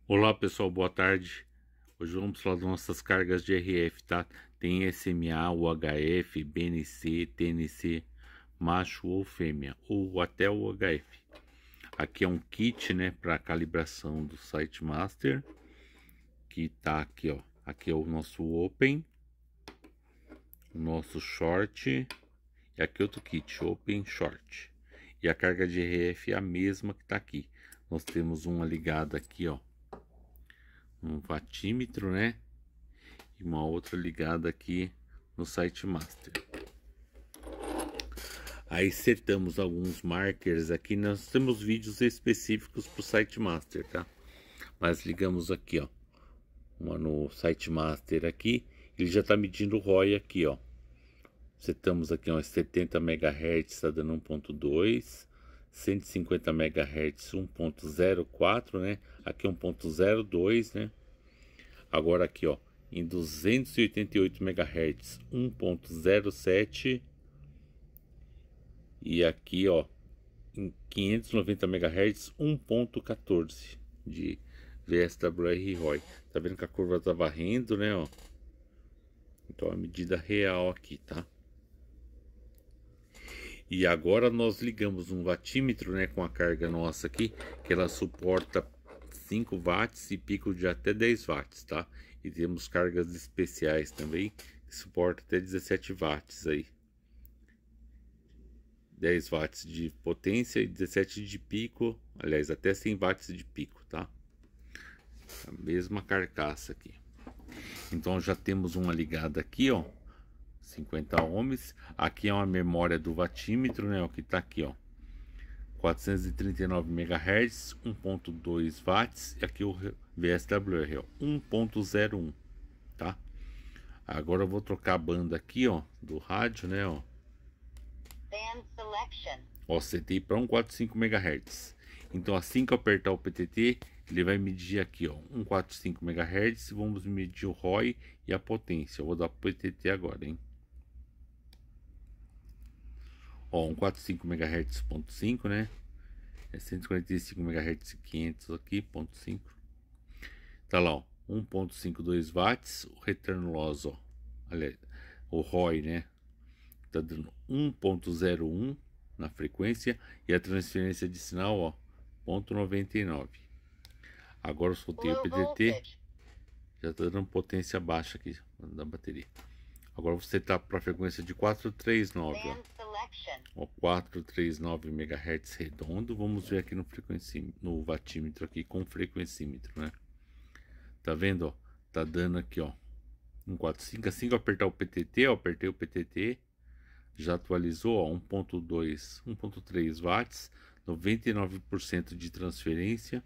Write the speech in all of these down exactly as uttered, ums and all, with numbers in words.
Olá pessoal, boa tarde. Hoje vamos falar das nossas cargas de R F, tá? Tem S M A, U H F, B N C, T N C, macho ou fêmea, ou até o U H F. Aqui é um kit, né, para calibração do SiteMaster, que tá aqui, ó. Aqui é o nosso Open, o nosso Short, e aqui outro kit, Open Short. E a carga de R F é a mesma que tá aqui. Nós temos uma ligada aqui, ó, um watímetro, né? E uma outra ligada aqui no SiteMaster. Aí setamos alguns markers aqui. Nós temos vídeos específicos para o SiteMaster, tá? Mas ligamos aqui, ó, uma no SiteMaster aqui. Ele já está medindo o R O I aqui, ó. Setamos aqui, ó, setenta megahertz, está dando um ponto dois. cento e cinquenta megahertz, um ponto zero quatro, né? Aqui um ponto zero dois, né? Agora aqui, ó, em duzentos e oitenta e oito megahertz, um ponto zero sete. E aqui, ó, em quinhentos e noventa megahertz, um ponto quatorze de V S W R R O I. Tá vendo que a curva tá varrendo, né, ó? Então a medida real aqui, tá? E agora nós ligamos um watímetro, né, com a carga nossa aqui, que ela suporta cinco watts e pico de até dez watts, tá? E temos cargas especiais também, que suporta até dezessete watts aí. dez watts de potência e dezessete de pico, aliás, até cem watts de pico, tá? A mesma carcaça aqui. Então já temos uma ligada aqui, ó, cinquenta ohms. Aqui é uma memória do watímetro, né, ó, que tá aqui, ó, quatrocentos e trinta e nove megahertz, um ponto dois watts, e aqui o V S W R, ó, um ponto zero um, tá? Agora eu vou trocar a banda aqui, ó, do rádio, né, ó. Band selection. Ó, setei para cento e quarenta e cinco megahertz. Então assim que eu apertar o P T T, ele vai medir aqui, ó, cento e quarenta e cinco megahertz. Vamos medir o R O I e a potência. Eu vou dar para o P T T agora, hein? Ó, cento e quarenta e cinco megahertz, ponto cinco, né? É cento e quarenta e cinco megahertz quinhentos aqui, ponto cinco. Tá lá, ó, um ponto cinquenta e dois watts. O return loss, ó, aliás, o R O I, né? Tá dando um ponto zero um na frequência, e a transferência de sinal, ó, zero ponto noventa e nove. Agora eu soltei o P T T, já tá dando potência baixa aqui da bateria. Agora você tá para a frequência de quatrocentos e trinta e nove, ó, ó, quatrocentos e trinta e nove megahertz redondo. Vamos ver aqui no frequencímetro, no watímetro aqui com frequencímetro, né? Tá vendo, ó? Tá dando aqui, ó, um quarenta e cinco. Assim que eu apertar o P T T, ó, apertei o P T T, já atualizou, ó, um ponto dois, um ponto três watts, noventa e nove por cento de transferência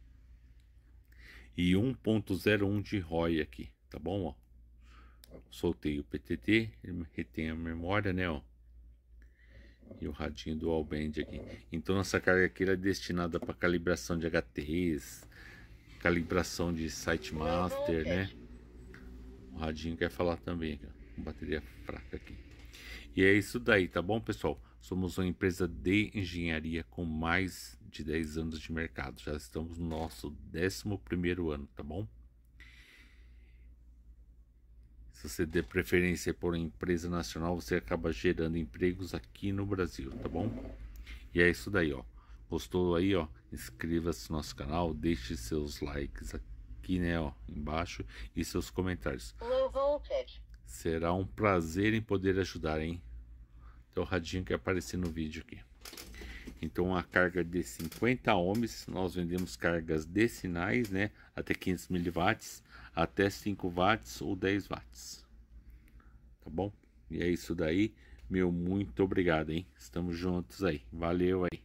e um ponto zero um de R O I aqui, tá bom, ó? Soltei o P T T, ele retém a memória, né, ó, e o radinho dual band aqui. Então essa carga aqui é destinada para calibração de H Ts, calibração de SiteMaster, né? O radinho quer falar também, ó, com bateria fraca aqui. E é isso daí, tá bom, pessoal? Somos uma empresa de engenharia com mais de dez anos de mercado. Já estamos no nosso décimo primeiro ano, tá bom? Se você der preferência por uma empresa nacional, você acaba gerando empregos aqui no Brasil, tá bom? E é isso daí, ó. Gostou aí, ó? Inscreva-se no nosso canal, deixe seus likes aqui, né, ó, embaixo, e seus comentários. Low voltage. Será um prazer em poder ajudar, hein? Então o radinho que aparecer no vídeo aqui. Então a carga de cinquenta ohms, nós vendemos cargas de sinais, né? Até quinhentos miliwatts, até cinco watts ou dez watts. Tá bom? E é isso daí. Meu muito obrigado, hein? Estamos juntos aí. Valeu aí.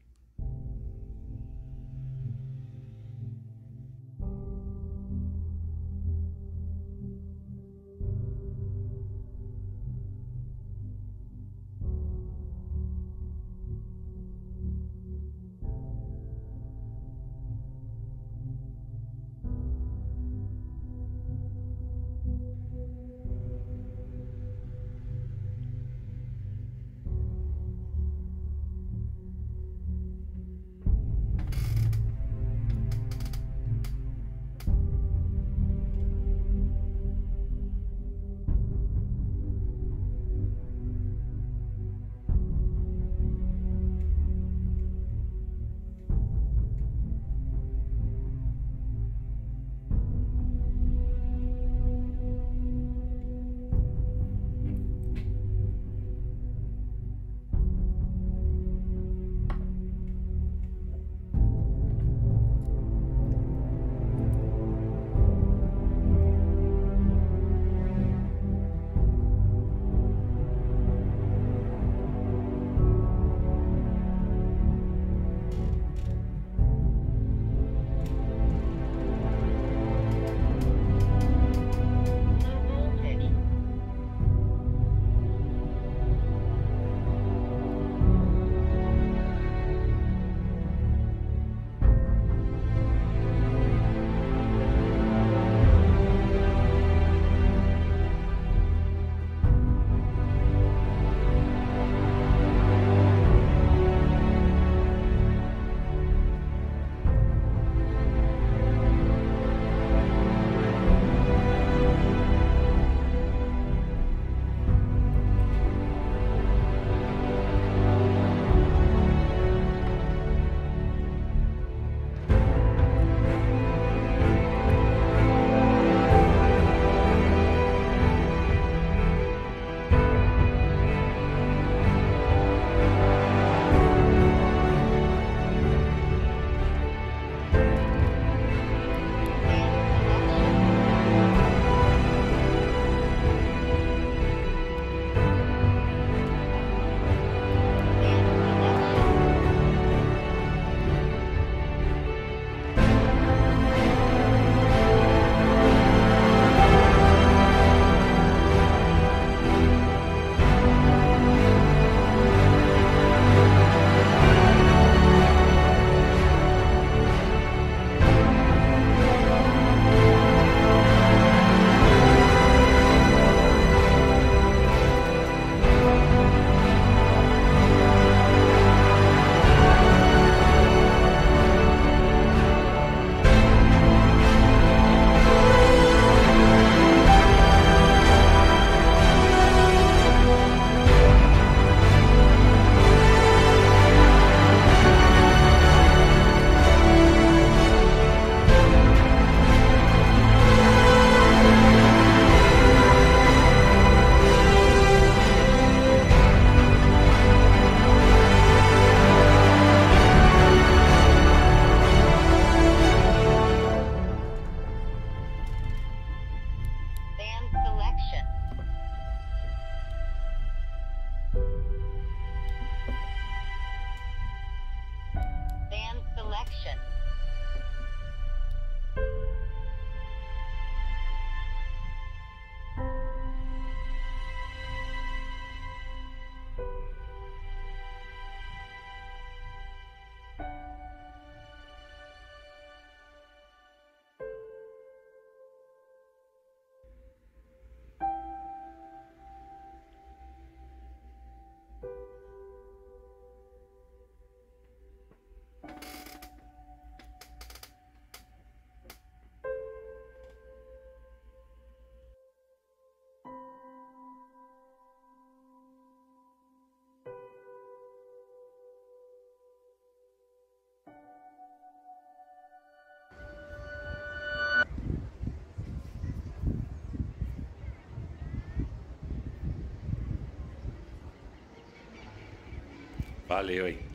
Valeu aí.